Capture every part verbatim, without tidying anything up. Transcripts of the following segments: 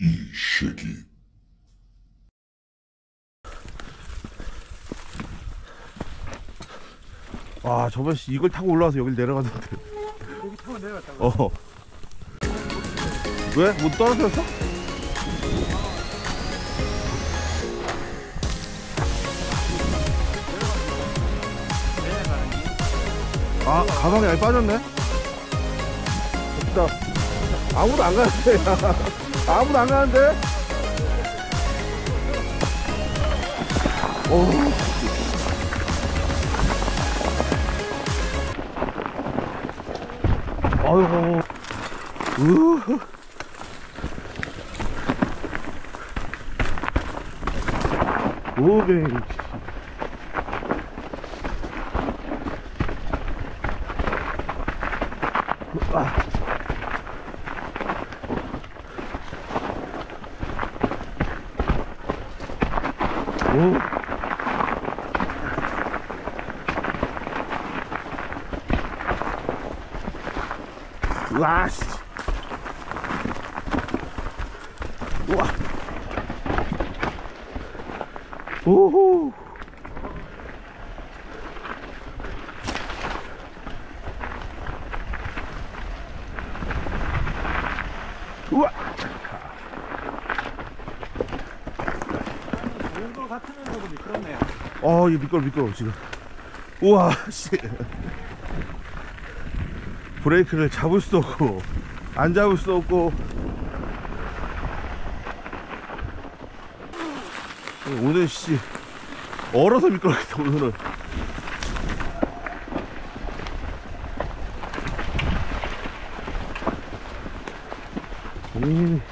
이 새끼. 아, 저번 씨 이걸 타고 올라와서 여길 내려갔는데. 여기 타고 내려갔다고? 어. 왜? 못 떨어졌어? 아, 가방이 아예 빠졌네? 진짜 아무도 안 가는데. 아무도 안 가는데? 오. 아이고. 으. 오베이. 아. 오. 우와, 씨. 우와. 오호. 우와. 온도 같으면서도 미끄럽네요. 어, 이 미끄러 미끄러 지금. 우와, 씨. 브레이크를 잡을 수도 없고 안 잡을 수도 없고. 오늘 씨 얼어서 미끄럽겠다 오늘은. 음.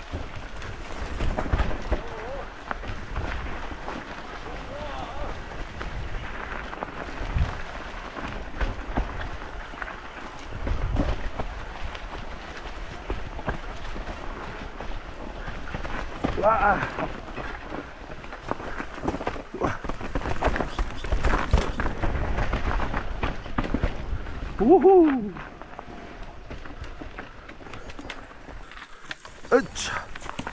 와. 와. 오호. 으차.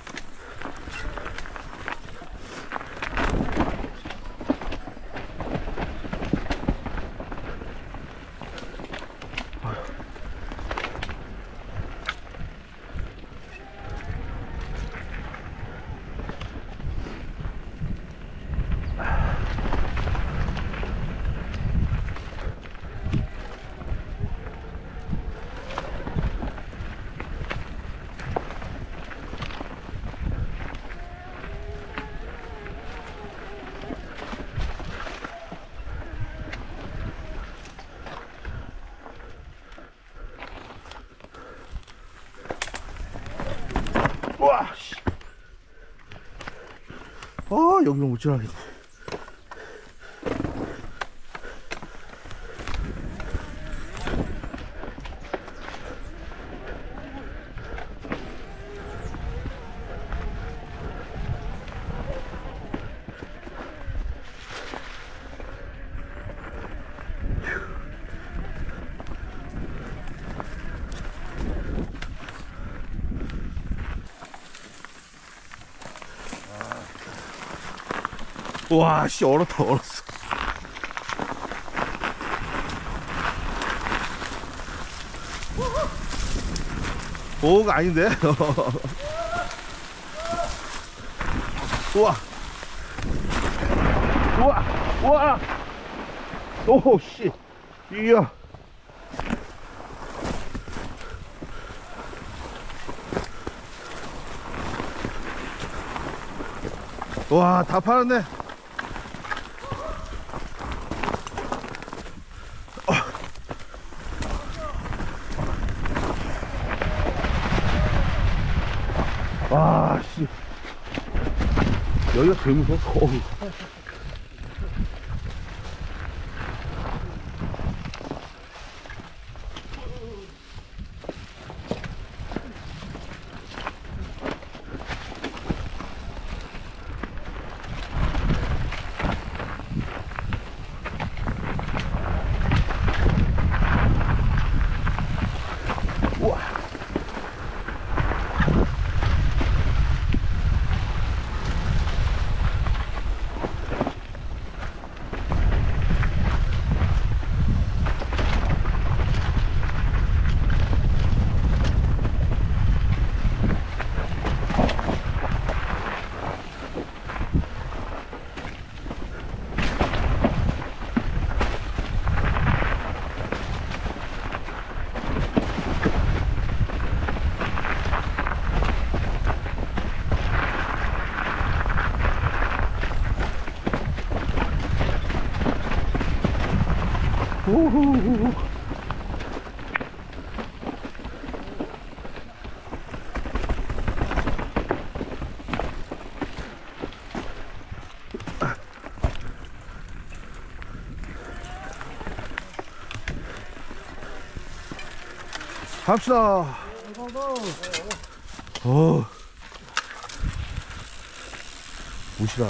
와, 씨. 아, 여기는 못 지나가겠네. 와, 씨, 얼었다, 얼었어. 오가 아닌데? 우와. 우와. 우와. 오, 씨. 이야. 와, 다 팔았네. 와, 씨. 여기가 제일 무서워. 어우. 오호호호. 갑시다. 어. 무시라.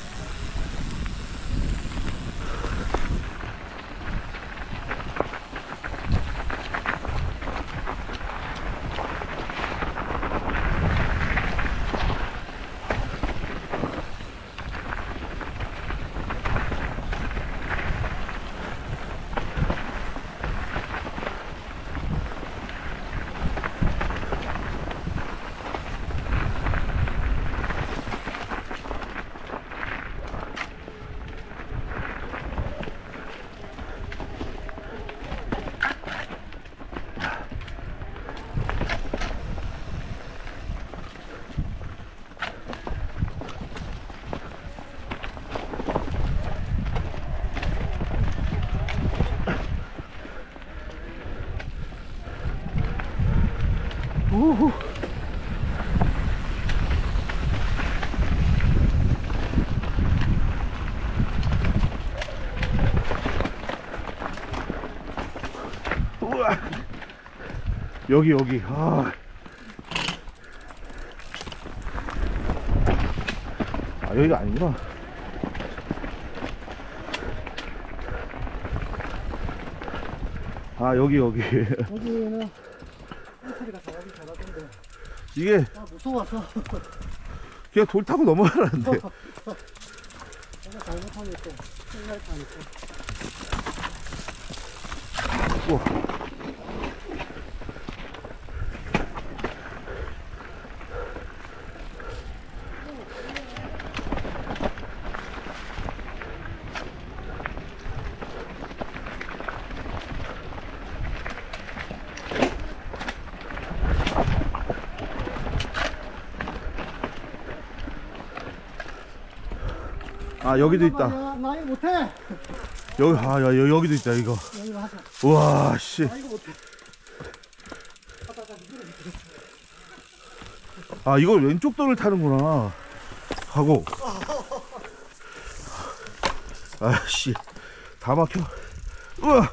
우후. 우와. 여기 여기. 아. 아 여기가 아니구나. 아 여기 여기. 여기는 소리가 잘하긴 잘하던데. 이게 아 무서워서. 그냥 돌 타고 넘어가라는데. 내가 잘못하면 또 생각이 하니까. 우와. 아 여기도 있다. 나 이거 못해. 여기 아 야, 여기도 있다 이거. 여기로 하자. 우와 씨. 나 이거 못해. 아 이걸 왼쪽 돌을 타는구나 하고. 아씨 다 막혀. 우와.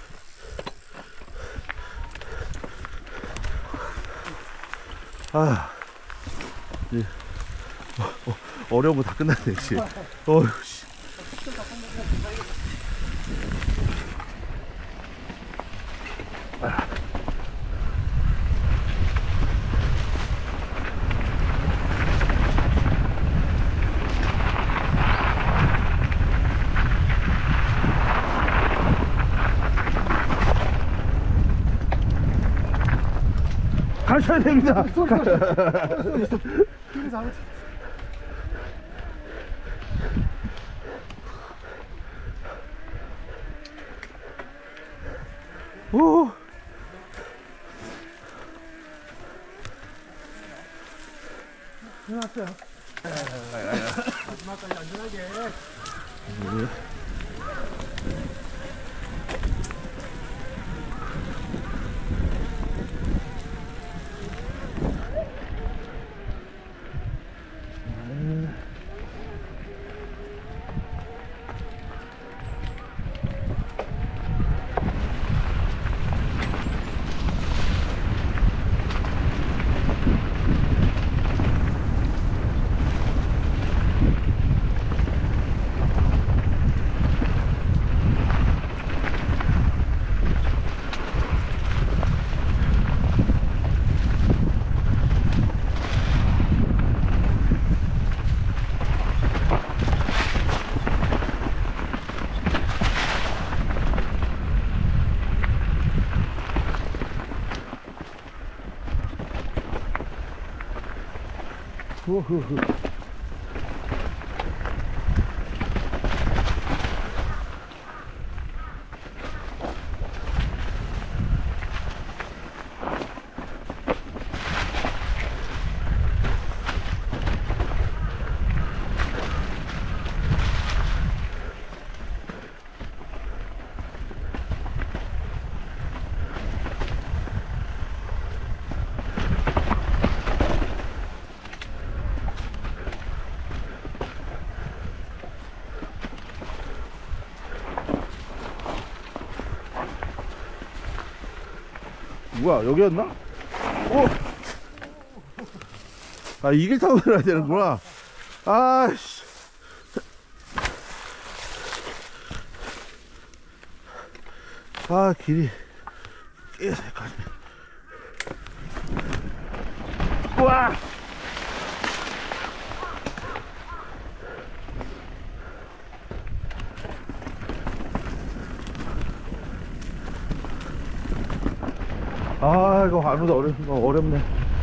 아 예. 어, 어, 어려운 거 다 끝났네 지금. 어휴 씨. 아. 가셔야 됩니다. 길을 잘못. 오. 일어났어요. 마지막까지 안전하게. 우후후. 뭐야, 여기였나? 오! 아, 이 길 타고 가야 되는구나. 아씨. 아, 길이 깨색하네. 우와! 아, 이거 아무도 어렵, 어렵네.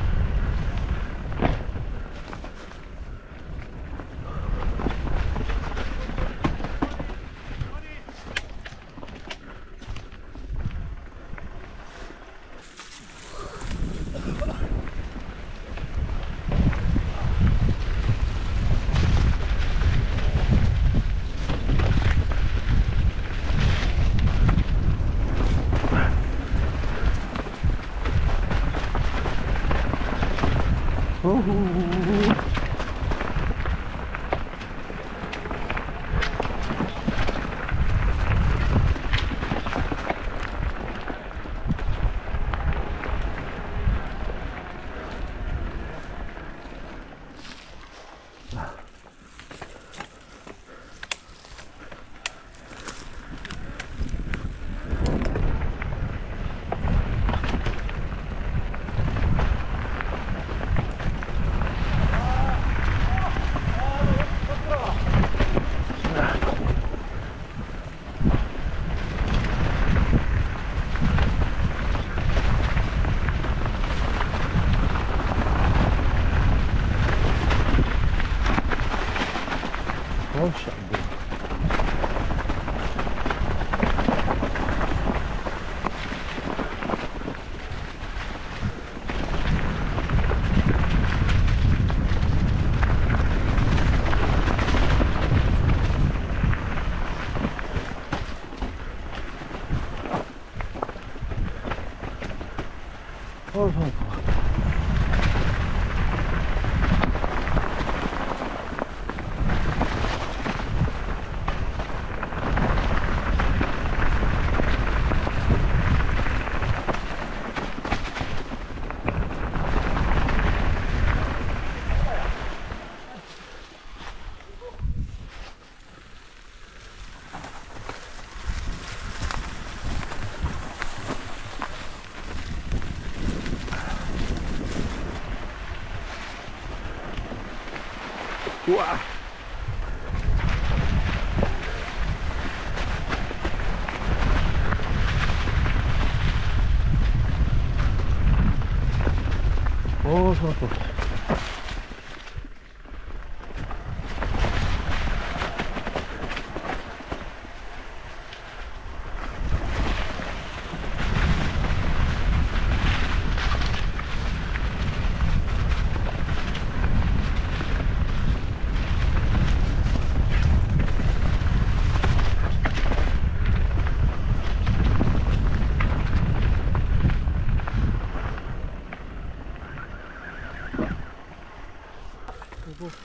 어우씨, 안 돼. 어, 손 아파. 우와. 어, 손 아파. 보고.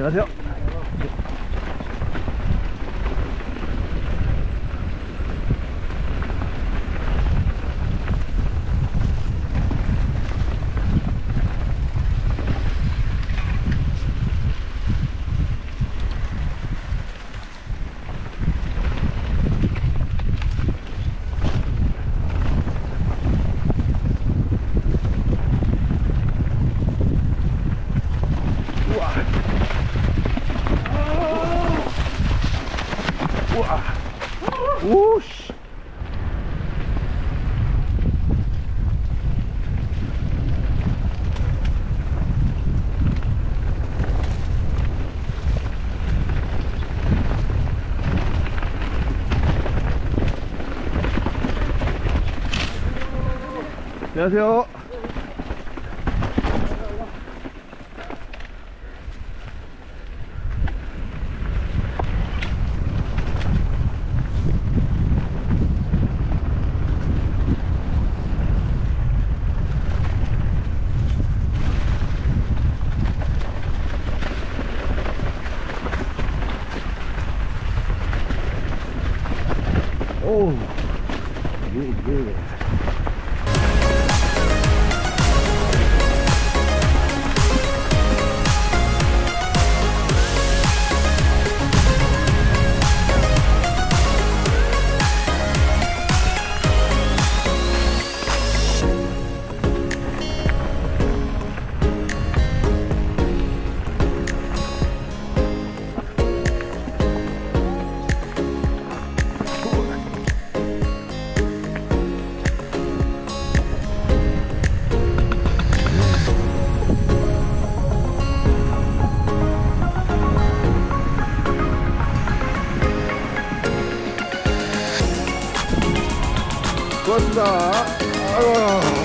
안녕하세요. 오씨. 안녕하세요. 오, 예, 예. 고맙습니다. 아유.